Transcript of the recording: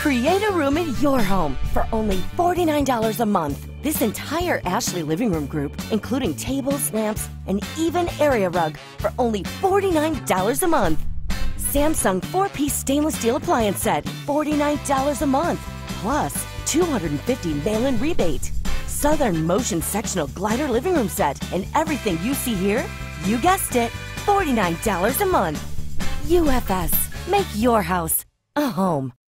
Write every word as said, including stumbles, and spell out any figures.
Create a room in your home for only forty-nine dollars a month. This entire Ashley living room group, including tables, lamps, and even area rug, for only forty-nine dollars a month. Samsung four-piece stainless steel appliance set, forty-nine dollars a month, plus two hundred fifty dollars mail-in rebate. Southern Motion sectional glider living room set, and everything you see here, you guessed it, forty-nine dollars a month. U F S, make your house a home.